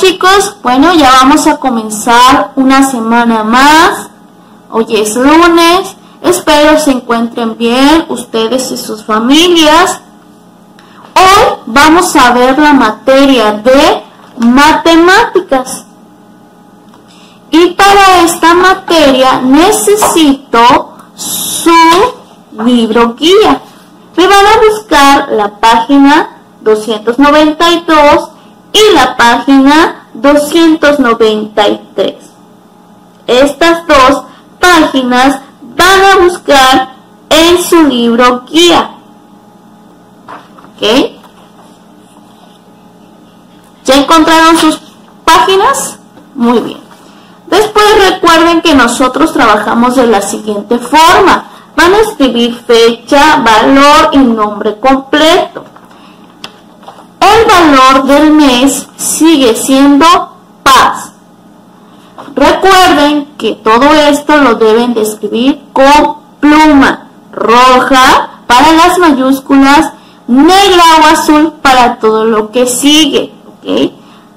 chicos, bueno, ya vamos a comenzar una semana más. Hoy es lunes. Espero se encuentren bien ustedes y sus familias. Hoy vamos a ver la materia de matemáticas. Y para esta materia necesito su libro guía. Me van a buscar la página 292 y la página 293. Estas dos páginas van a buscar en su libro guía. ¿Ok? ¿Ya encontraron sus páginas? Muy bien. Después recuerden que nosotros trabajamos de la siguiente forma. Van a escribir fecha, valor y nombre completo. El valor del mes sigue siendo paz. Recuerden que todo esto lo deben de escribir con pluma roja para las mayúsculas, negra o azul para todo lo que sigue. ¿Ok?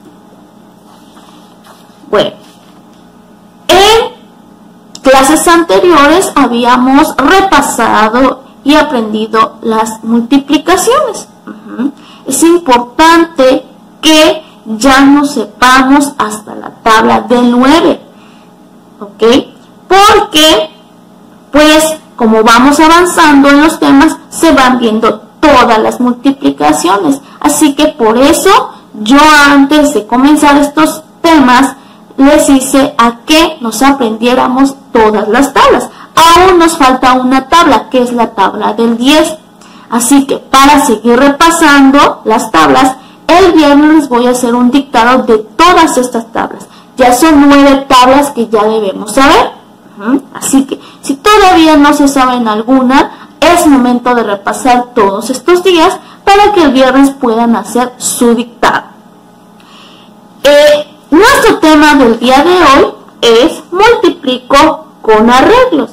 Bueno, en clases anteriores habíamos repasado y aprendido las multiplicaciones. Es importante que ya nos sepamos hasta la tabla de 9, ¿ok? Porque, pues, como vamos avanzando en los temas, se van viendo todas las multiplicaciones. Así que por eso, yo antes de comenzar estos temas, les hice a que nos aprendiéramos todas las tablas. Aún nos falta una tabla, que es la tabla del 10. Así que para seguir repasando las tablas, el viernes les voy a hacer un dictado de todas estas tablas. Ya son 9 tablas que ya debemos saber. Así que si todavía no se saben alguna, es momento de repasar todos estos días para que el viernes puedan hacer su dictado. Nuestro tema del día de hoy es multiplico con arreglos.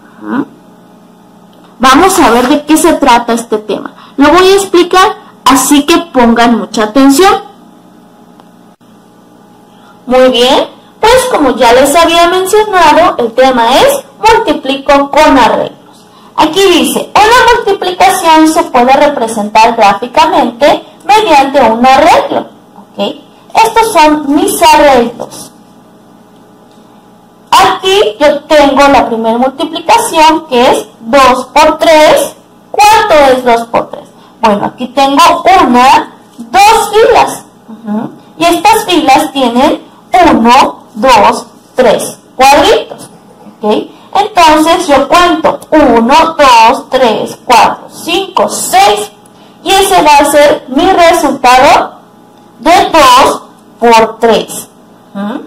Vamos a ver de qué se trata este tema. Lo voy a explicar, así que pongan mucha atención. Muy bien, pues como ya les había mencionado, el tema es multiplico con arreglos. Aquí dice, una multiplicación se puede representar gráficamente mediante un arreglo. ¿Ok? Estos son mis arreglos. Aquí yo tengo la primera multiplicación, que es 2 por 3. ¿Cuánto es 2 por 3? Bueno, aquí tengo dos filas. Y estas filas tienen 1, 2, 3 cuadritos. ¿Ok? Entonces yo cuento 1, 2, 3, 4, 5, 6. Y ese va a ser mi resultado de 2 por 3. Vamos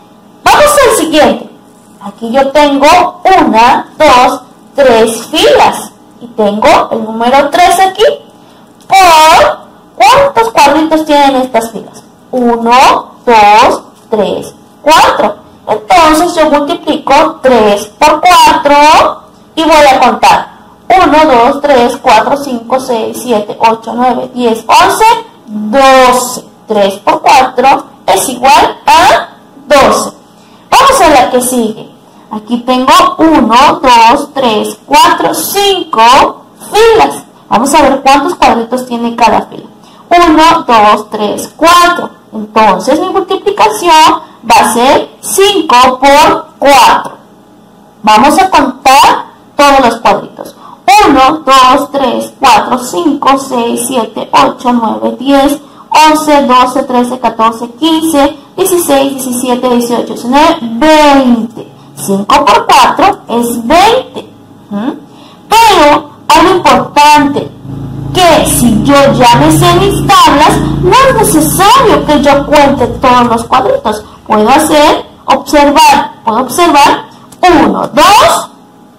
al siguiente. Aquí yo tengo 1, 2, 3 filas. Y tengo el número 3 aquí. ¿Por cuántos cuadritos tienen estas filas? 1, 2, 3, 4. Entonces yo multiplico 3 por 4 y voy a contar 1, 2, 3, 4, 5, 6, 7, 8, 9, 10, 11, 12. 3 por 4 es igual a 12. Vamos a la que sigue. Aquí tengo 1, 2, 3, 4, 5 filas. Vamos a ver cuántos cuadritos tiene cada fila. 1, 2, 3, 4. Entonces mi multiplicación va a ser 5 por 4. Vamos a contar todos los cuadritos. 1, 2, 3, 4, 5, 6, 7, 8, 9, 10, 11, 12, 13, 14, 15, 16, 17, 18, 19, 20. 5 por 4 es 20. Pero algo importante, que si yo ya me sé mis tablas, no es necesario que yo cuente todos los cuadritos. Puedo observar 1, 2,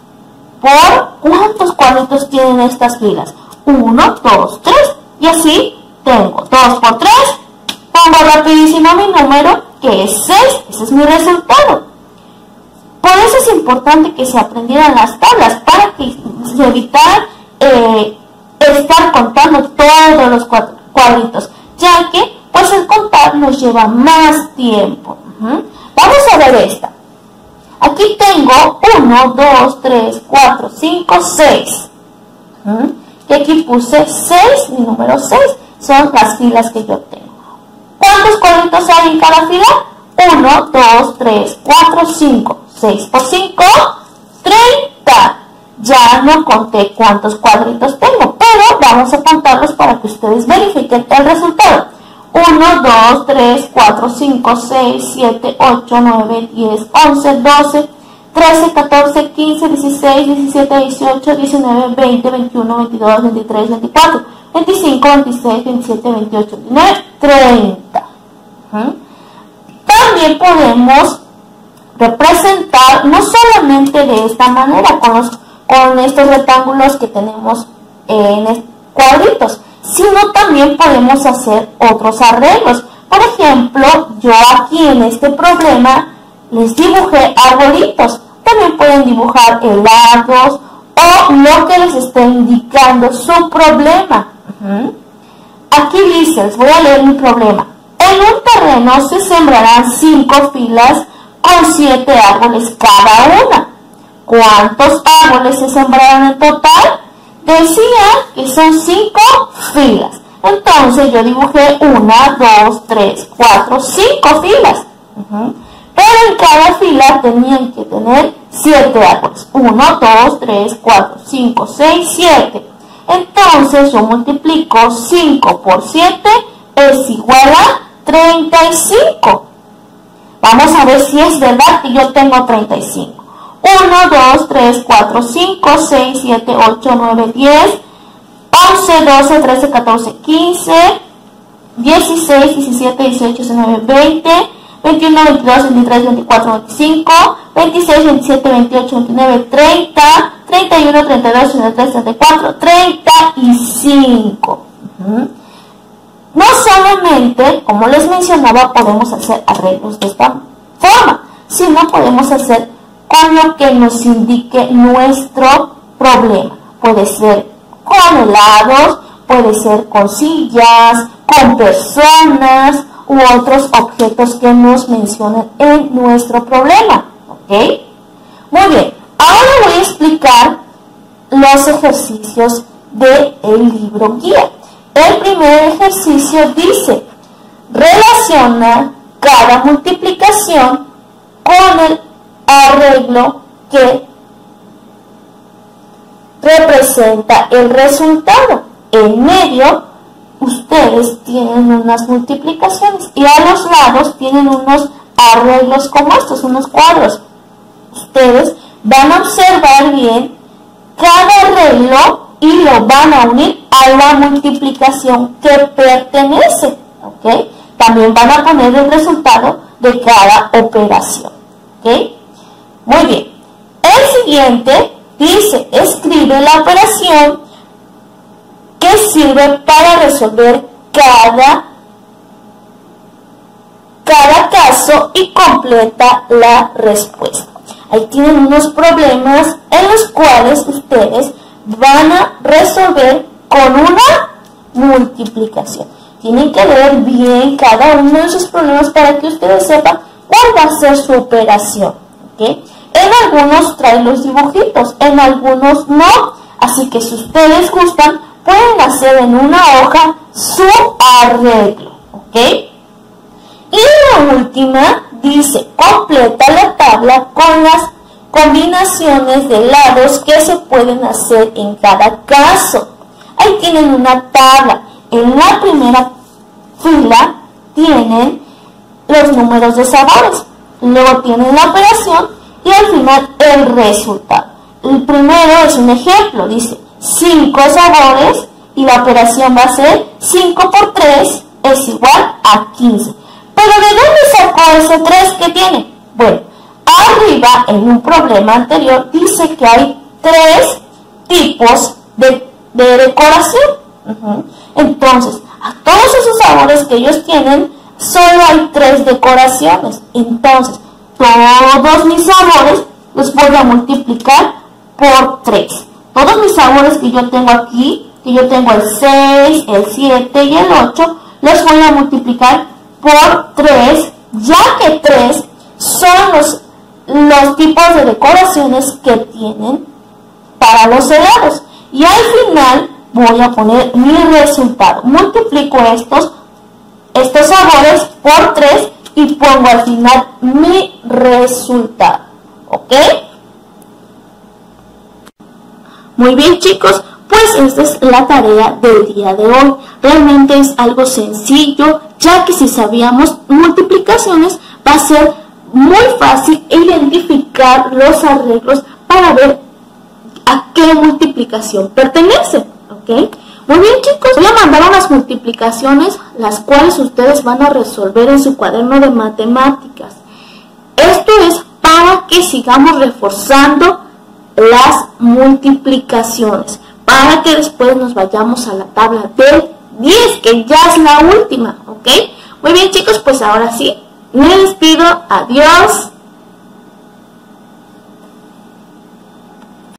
por ¿cuántos cuadritos tienen estas filas? 1, 2, 3. Y así tengo 2 por 3, pongo rapidísimo mi número, que es 6. Ese es mi resultado. Por eso es importante que se aprendieran las tablas, para que se evitara estar contando todos los cuadritos, ya que pues el contar nos lleva más tiempo. Vamos a ver esta. Aquí tengo 1, 2, 3, 4, 5, 6. Y aquí puse 6, mi número 6. Son las filas que yo tengo. ¿Cuántos cuadritos hay en cada fila? 1, 2, 3, 4, 5. 6 por 5, 30. Ya no conté cuántos cuadritos tengo, pero vamos a contarlos para que ustedes verifiquen el resultado. 1, 2, 3, 4, 5, 6, 7, 8, 9, 10, 11, 12, 13, 14, 15, 16, 17, 18, 19, 20, 21, 22, 23, 24, 25, 26, 27, 28, 29, 30. También podemos representar no solamente de esta manera con estos rectángulos que tenemos en cuadritos, sino también podemos hacer otros arreglos. Por ejemplo, yo aquí en este problema les dibujé arbolitos. También pueden dibujar helados o lo que les esté indicando su problema. Aquí dice, les voy a leer mi problema. En un terreno se sembrarán 5 filas con 7 árboles cada una. ¿Cuántos árboles se sembrarán en total? Decía que son 5 filas. Entonces yo dibujé 1, 2, 3, 4, 5 filas. Pero en cada fila tenían que tener 7 árboles. 1, 2, 3, 4, 5, 6, 7. Entonces yo multiplico 5 por 7 es igual a 35. Vamos a ver si es verdad que yo tengo 35. 1, 2, 3, 4, 5, 6, 7, 8, 9, 10, 11, 12, 13, 14, 15, 16, 17, 18, 19, 20, 21, 22, 23, 24, 25, 26, 27, 28, 29, 30, 31, 32, 33, 34, 35. No solamente, como les mencionaba, podemos hacer arreglos de esta forma, sino podemos hacer con lo que nos indique nuestro problema. Puede ser con helados, puede ser con sillas, con personas u otros objetos que nos mencionen en nuestro problema. ¿Ok? Muy bien, ahora voy a explicar los ejercicios del libro guía. El primer ejercicio dice, relaciona cada multiplicación con el arreglo que representa el resultado. En medio ustedes tienen unas multiplicaciones y a los lados tienen unos arreglos como estos, unos cuadros. Ustedes van a observar bien cada arreglo y lo van a unir a la multiplicación que pertenece. ¿Ok? También van a poner el resultado de cada operación. ¿Ok? Muy bien. El siguiente dice, escribe la operación que sirve para resolver cada caso y completa la respuesta. Ahí tienen unos problemas en los cuales ustedes van a resolver con una multiplicación. Tienen que ver bien cada uno de esos problemas para que ustedes sepan cuál va a ser su operación. ¿Okay? En algunos traen los dibujitos, en algunos no. Así que si ustedes gustan, pueden hacer en una hoja su arreglo. ¿Ok? Y la última dice, completa la tabla con las combinaciones de lados que se pueden hacer en cada caso. Ahí tienen una tabla. En la primera fila tienen los números de sabores. Luego tienen la operación y al final el resultado. El primero es un ejemplo. Dice 5 sabores y la operación va a ser 5 por 3 es igual a 15. ¿Pero de dónde sacó ese 3 que tiene? Bueno, arriba en un problema anterior dice que hay 3 tipos de decoración. Entonces, a todos esos sabores que ellos tienen, solo hay 3 decoraciones. Entonces, todos mis sabores los voy a multiplicar por 3. Todos mis sabores que yo tengo aquí, que yo tengo el 6, el 7 y el 8, los voy a multiplicar por 3, ya que 3 son los tipos de decoraciones que tienen para los helados. Y al final voy a poner mi resultado. Multiplico estos sabores por 3 y pongo al final mi resultado. ¿Ok? Muy bien, chicos, pues esta es la tarea del día de hoy. Realmente es algo sencillo, ya que si sabíamos multiplicaciones va a ser muy fácil identificar los arreglos para ver a qué multiplicación pertenece. ¿Ok? Muy bien, chicos, voy a mandar unas multiplicaciones las cuales ustedes van a resolver en su cuaderno de matemáticas. Esto es para que sigamos reforzando las multiplicaciones, para que después nos vayamos a la tabla del 10, que ya es la última, ¿ok? Muy bien, chicos, pues ahora sí, me despido, adiós.